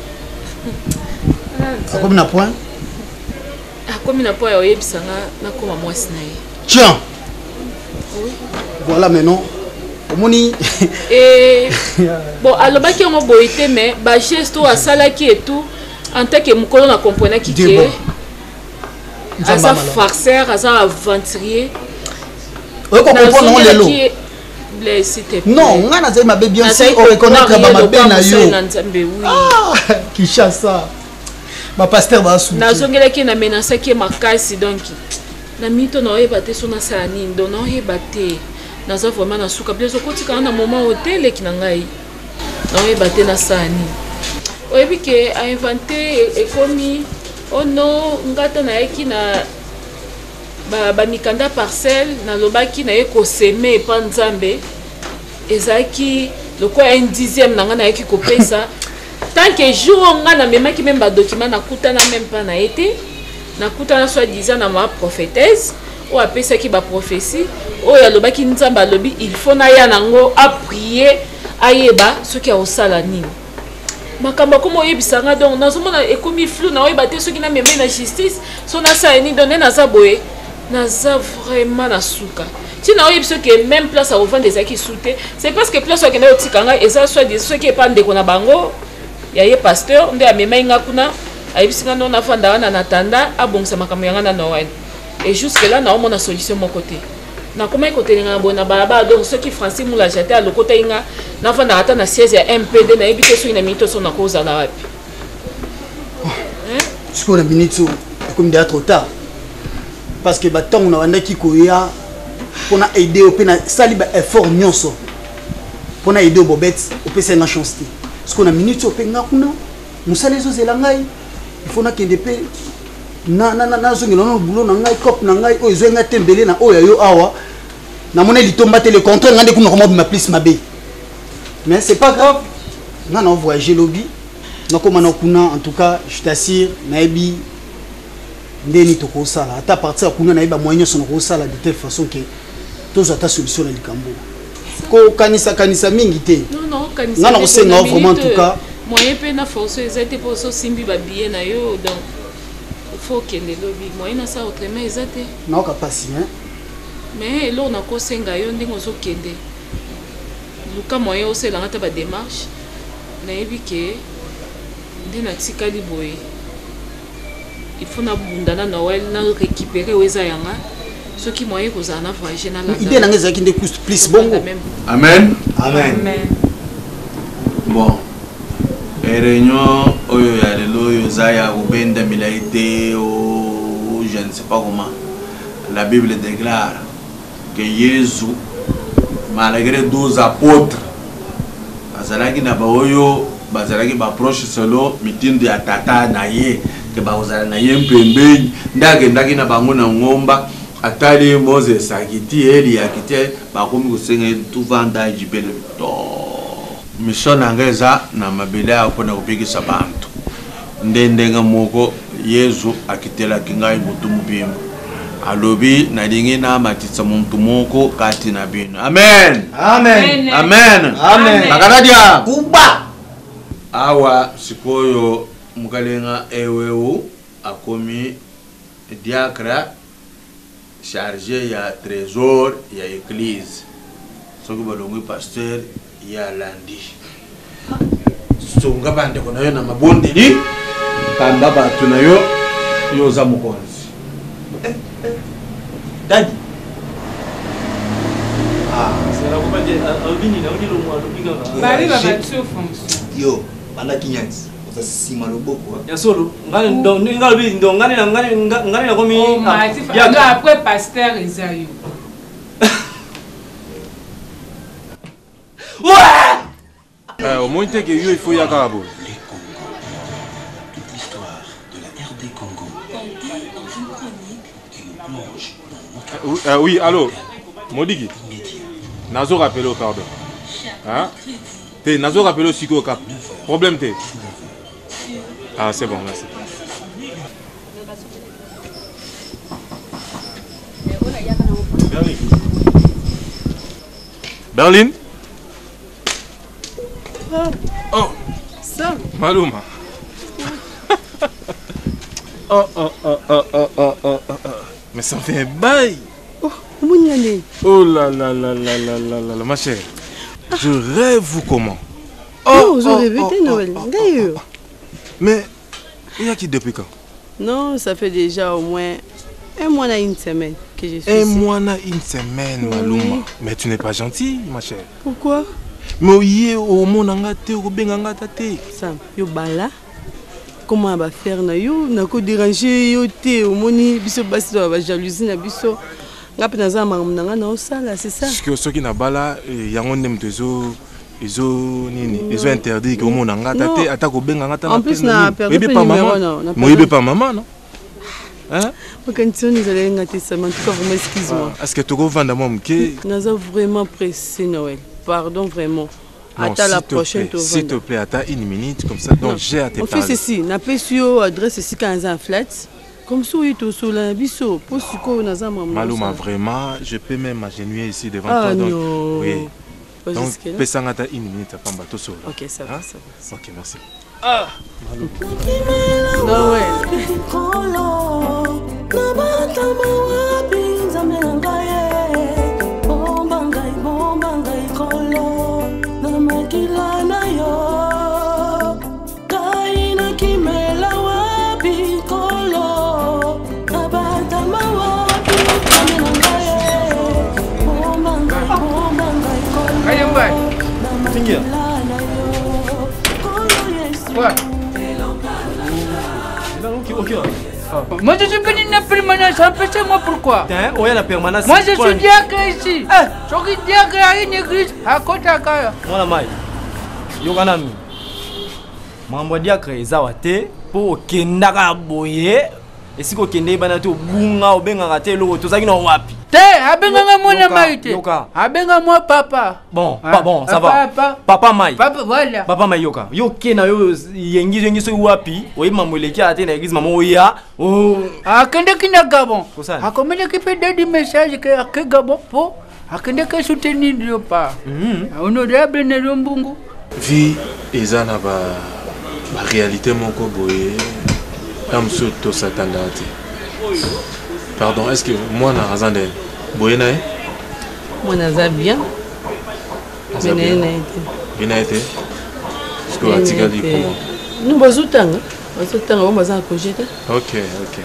akomi na point akomi na point ya oyebisanga nakoma mwasi na ye tiens oui voilà maintenant omoni et bon alobaki yango boye te mais ba geste oyo asalaki et tout en tant que mokolo na comprenaki ke aza farceur aza aventurier okokomprendre lelo Blaise te non nga nazali mabe bien sûr o reconnaître ba mabe na yo ah Kishasa ba pasteur ba su nazongelaki na menasaki makasi donc na mito na oyeba te so nasala nini donc na oyeba te naza vraiment na suka Blaise okotika na moment hotel ki na ngai na oyeba te nasala nini oyebi ke a inventé ekomi ono ngata na yeki na ba ba mikanda parcelle na lobaki na ye ko semer pa nzambe ezaki loko un dixième na nga na yeki ko pesa tant que jour nga na memaki même ba document na kutana même pas na été na kutana soit disant na ma prophétesse ou apesa ki ba prophétie o ya lobaki nzambe lobi il faut na ya nango a prier ayeba soki a osala nini makamba komo yebisanga donc nazomona ekomi flou na oyeba te soki na meme na justice so na sa ni donner na za boye naza vraiment na suka ti na oyebi soki même place à revendre des aki souté c'est parce que place okende otikanga eza soit des soki epa ndeko na bango ya ye pasteur nde amema inga kuna ayebisinga no na fanda wana na tanda abongisa makambo yanga na Noël et jusque là na omona solution mon côté na comment côté nga bona baba donc ceux qui Francis Moulaja te alokota inga na fanda ata na siège ya M P D na ebite so ina minute so na koza na wapi hein jusqu'au na minute comme déjà trop tard parce que batango na wanda ki koya pour aider au pena sali ba effort nyonso pour aider au bobet au pesa na chance te parce qu'on a minute au penga kuna musale zo zelangai il faut na kende pe na na na zo ngelo no boulot na ngai cop na ngai o zo nga tembele na oya yo awa na mona litomba te le contrôle ngande kuna comment ma plus ma be mais c'est pas grave na na voyager lobby na comme na kuna en tout cas je t'assure na ebi ndeni to ko sala ata partir kuna na eba moyen son ko sala de telle façon que tous ata solution na likambo ko kanisa kanisa mingi te non non kanisa na na ko senga vraiment en tout cas moyen pe na force ezate pour so simbi ba billet na yo donc il faut que le lobby moyen na ça autrement ezate na ka pasi hein mais là on a ko senga yo ndingo zo kende luka moyen o sela ngata ba démarche na ebi ke ndina tikali boy il faut na bundana Noël na récupérer weza yanga ceux qui moyen ko za na voyager na la idée na ngeza ki ndé plus bongo amen amen amen bon réunion oyo ya lelo yo za ya ubenda milaité ou je ne sais pas comment la Bible déclare que Jésus malgré douze apôtres bazalaki na baoyo bazalaki ba proche solo mitindo ya tata na ye ke bauzala na ye mpembeni ndage ndaki na bango na ngomba atali Moses akiti eli akite bakomi kusenga tout vanda jibele to mission angeza na mabele akona kubikisa bantu ndendenga moko Yesu akitela kingai mutumu bimba alobi na lingi na matitsa muntu moko kati na bino amen amen amen amen makanadia kuba awa sikoyo mukalenga ewewu akomi diacre chargé ya trésor ya église soki balongwi pasteur ya landi songa bande kona yo na mabondeli kamba batu na yo yoza mokonzi Daddy ah c'est la compagnie albini na ondilo mo alobinga bari ba batio fonction yo banda kinyanzi sima loboko ya solo ngani ndo ngani ndo ngani ngani ngani na komi ya ndo après pasteur Esayu ouais euh au moins que yo il faut ya karabo toute l'histoire de la R D Congo contée dans une chronique qui nous plonge dans notre euh, oui allô Modiki nazo rappeler au pardon hein t'es nazo rappeler au psycho cap problème t'es ah c'est bon merci Berlin Berlin oh ça Maluma oh oh oh oh oh oh oh mais ça fait un bail oh Mouniane oh là là là là là là là ma chère je rêve ou comment oh vous avez rêvé Noël d'ailleurs mais il y a qui depuis quand? Non, ça fait déjà au moins un mois et une semaine que je suis Un ici. mois et une semaine, Oui. Maluma. Mais tu n'es pas gentille, ma chère. Pourquoi? Mais oui, au monde angate, au bengangata te. Sam, yo bala. Comment on va faire na yo? Na ko déranger yo te au moni biso basi do ba jalousie na biso. Ngapa na za mangam na na osala, c'est ça? Parce que ceux qui na bala, yango ndem tezo ils ont ils ont interdit que au monde angata te ata ko bengangata na. En plus na perdu pas maman. Moi pas maman non. Hein? Quand nous allons ngati ça, en tout cas vraiment excuse-moi. Est-ce que tu go vendre moi mke? Nous avons vraiment pressé Noël. Pardon vraiment. Non, Attends la s'il te prochaine plaît, s'il te plaît, attends une minute comme ça. Donc j'ai à te on parler. fait ceci, on appelle sur adresse ici quand un flat. Comme ça, il est sur la biseau. Pour ce qu'on a ça, Maluma, vraiment, je peux même m'agenouiller ici devant ah, toi. Donc, non. oui. Pas Donc, jusque-là. Pesangata une minute, après bateau sur. Ok, ça va, ça va. Ok, merci. Ah, Noël. Tingia. Quoi? Ok, ok. Ah, Moi je suis venu na permanence, empêchez-moi pourquoi? Tiens, on est la permanence. Moi je suis diacre ici. Je suis diacre à une église à Kotakaya. Moi la maille. Yokanami. Mambo diacre ezawate pour kendaka boye. Et si ko kende bana to bunga obenga raté lo tozaki no wapi? Te, abenga mwana maite. Abenga moi papa. Bon, pas bon, ça va. Papa, papa mai. Papa voilà. Papa mai yoka. Yo kena yo yengi yengi so wapi? Oyi mamoleki ate na église maman oya. Oh. Akende kina Gabon. Akomele ki fait des messages que ke Gabon po. Akende ka soutenir le pas. Honorable ne lombungu. Vie ezana ba ba réalité moko boye. Amso to satandati. Pardon, est-ce que moi na razande boyena e? Moi na za bien. Mais na été. Bien été. Est-ce que atika di comment? Nous bazutanga. Bazutanga on baza cogiter. OK, OK.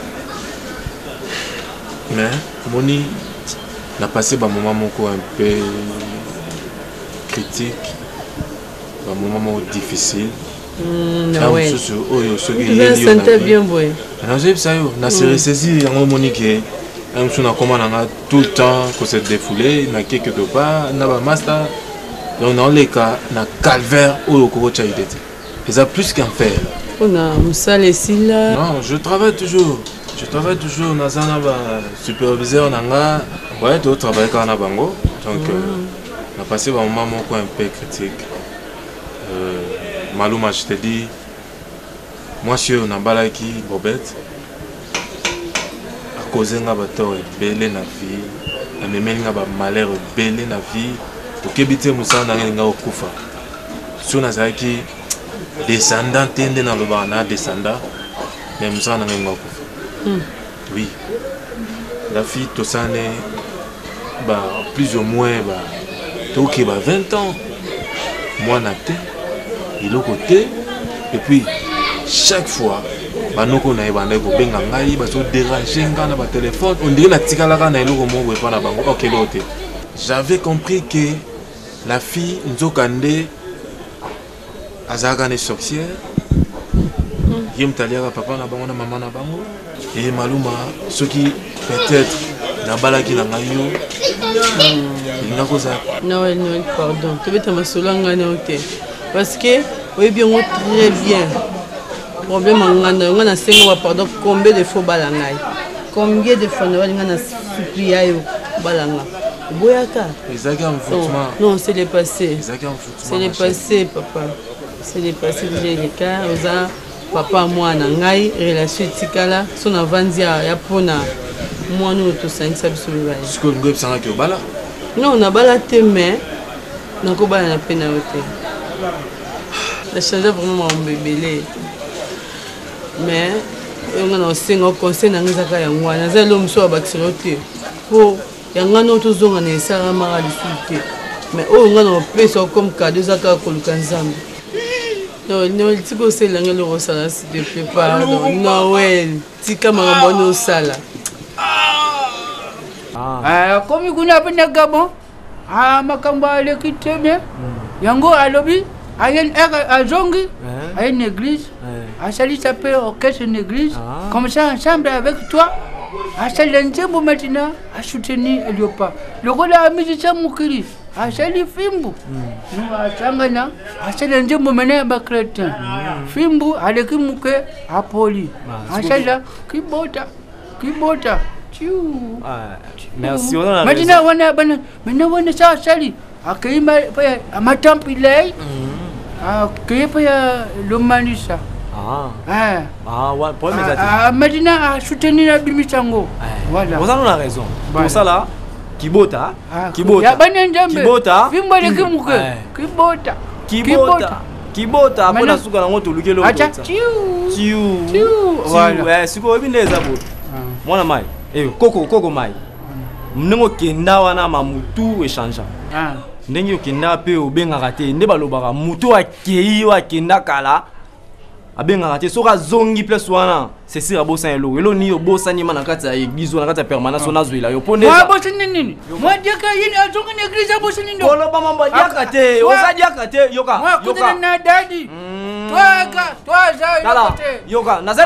Mais moni n'a passé ba moment moko un peu critique. Ba moment difficile. Mm, ouais. Je sentais bien boy. Je sais yo, na se ressaisi yango monique. Un sou na comment na tout le temps que se défouler, na quelque part, na ba master. Donc dans les cas na calvaire ou le coach a été. Et ça plus qu'en faire. On a musale ici là. Non, je travaille toujours. Je travaille toujours na zana ba superviseur nanga. Ouais, tu travailles quand na bango. Donc on a passé un moment un peu critique. Euh, Malouma, je te dis, moi je suis un balaki Bobette, à cause d'un bateau belé na vie, à me mener un malheur belé na vie, pour que bité moussa n'a rien au kufa. Si on a ça qui descendant tende dans le bana descendant, mais moussa n'a rien au kufa. Oui, la fille tout ça n'est bah plus ou moins bah tout qui va vingt ans, moi n'a pas. Et l'autre côté, et puis chaque fois, banoko na ebanda ko benga ngai ba so déranger ngana ba téléphone, on dirait na tikala kana eloko mo we pana bango. OK l'autre. J'avais compris que la fille Nzokande azaka ne sorcière. Yem taliaka papa na bango na maman na bango et maluma ce qui peut-être na balaki na ngai yo. Il n'a pas ça. Non, non, pardon. Tu veux te masolanga na hotel. Parce que, oui, bien, très bien. Problème, on a cinq mois, pardon, combien de fois balangaï? Combien de fois on a supplié balanga? Boyaka. Non, c'est le passé. C'est le passé, papa. C'est le passé que j'ai les cas. Papa, moi, nangai, relation tikala, son avanzia, yapona. Moi, nous, tous ça, ça me sauve. Est-ce que vous avez un bala? Non, on a balaté, mais on a pas la peine à ôter. La change vraiment mon bébé. Mais on a aussi un conseil dans les affaires. On a des hommes sur la bâtiment. Pour il y a un autre zone on est ça mara de mais on a un peu ça comme cadeau ça quand on kanzam. Non, non, il faut que c'est l'angle le rosala s'il te plaît pardon. Noël, tu camara bonne au sala. Ah, comme il y a un Gabon, ah makamba le kiteme. Yango alobi a une à Zongi, à une église, à Sali s'appelle orchestre une église, comme ça ensemble avec toi, à Sali pour maintenant, à soutenir Eliopa. Le rôle de la musicien Moukiri, à Sali Fimbu, nous à Sangana, à Sali pour mener un chrétien. Fimbu, à l'équipe Mouké, à Poli, à Sali, qui bota, qui bota. Merci. Maintenant, on a maintenant on est ça Sali. Akei pa matampilei akei pa le manisa ah ah ah ouais pour mes ah Medina a soutenir la bimisango voilà vous avez raison pour ça là kibota kibota ya bana njambe kibota fimba le kimuke kibota kibota kibota apona suka na ngoto lukelo acha tiu tiu voilà eh siko bineza bo mwana mai eh koko koko mai mnengo kenda wana mamutu échange ah ndenge okenda pe obengaka te nde balobaka mutu akei akenda kala abengaka te soka zongi place wana c'est sira bosa elo elo ni obosani mana kati ya église na kati ya permanence na zwela yo pone moi bosani nini moi diaka yini azonga na église bosani ndo koloba mamba diaka te oza diaka te yoka yoka moi na dadi toi ka toi za yoka yoka nazelo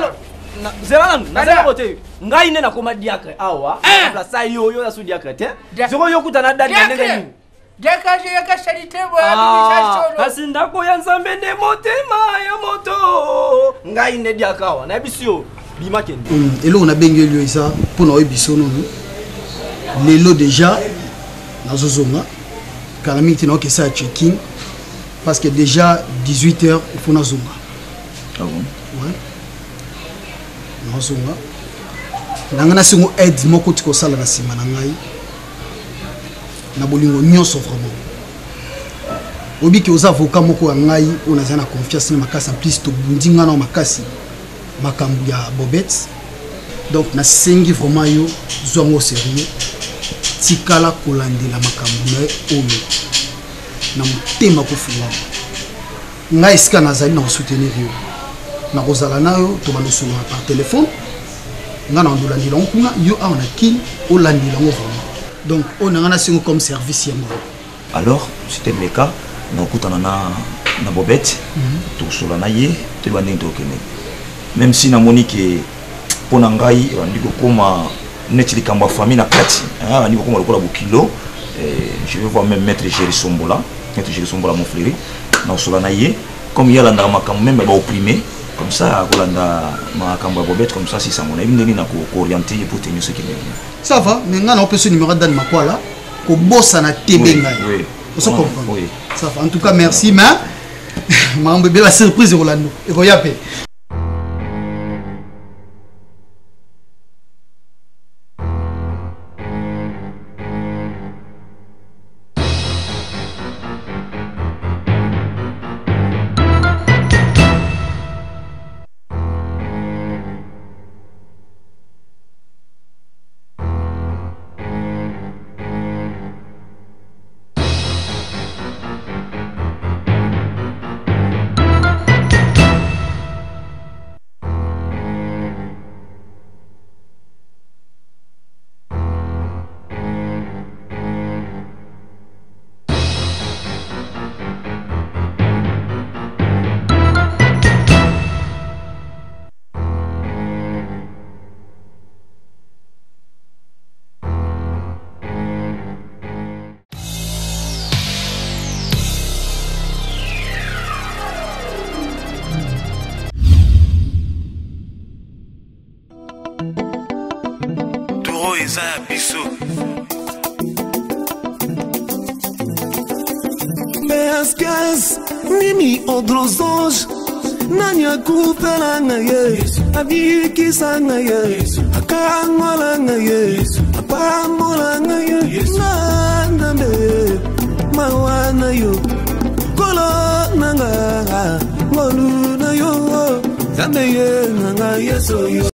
Zéro na côté. Ngai ne na koma diacre awa. Place yo yo na su diacre te. Zéro yo kutana dadi na ndenge. Diacre je ka salite bo ya kasi ndako ya Nzambe ne motema ya moto. Ngai ne diacre awa na bisio bima kende. Elo na bengeli yo isa pour na biso no. Lelo déjà na zozonga. Calamité na que ça check-in parce que déjà dix-huit heures il faut na zonga. Ah bon? Ouais. Na zonga. Nangana singo aide moko tiko sala na sima na ngai. Na bolingo nyonso vraiment. Obi ki oza avocat moko ya ngai on a na confiance na makasi en plus to bundinga na makasi makambu ya Bobette. Donc na sengi vraiment yo zongo sérieux. Tikala kolandela makambu na oyo. Na mutema ko fuwa. Ngai iska nazali na soutenir yo. Na kozala nayo to bano soma par téléphone. Nga na ndolandi la kuna yo a on a kin o landi la vraiment. Donc on a un comme service ya moi. Alors, c'était le cas. Na kutana na na Bobette. To sola na ye, to bandi to kene. Même si na monique pona ngai ndiko koma netili kamba famille na kati. Ah ndiko koma lokola bukilo. Je vais voir même maître Géry Sombola, maître Géry Sombola mon frère. Na sola na ye, comme yala na makambo même ba opprimé. Comme ça, Rolanda ma kamba Bobette comme ça si ça mon avis ndeni na ko orienter pour tenir ce qui est bien. Ça va, mais nga na opé ce numéro dan makwala ko bossa na tebenga. Oui. Vous comprenez? Oui. Ça va. En tout cas, merci mais ma bébé la surprise Rolando. Et ko yape. Meascas, Mimi Odrozos, Nanya Kuperanga, Abiki Sanga, Akamolanga, Apamolanga, Nandame, Mawana yo, Kolo Nanga, Moluna yo, Zambeye Nanga, yes, yo.